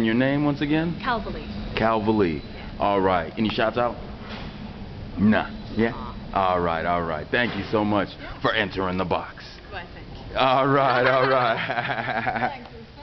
your name once again? Calvalee. Calvalee. All right. Any shouts out? Nah. Yeah? All right. Thank you so much for entering the box. Why, thank you. All right. Thanks.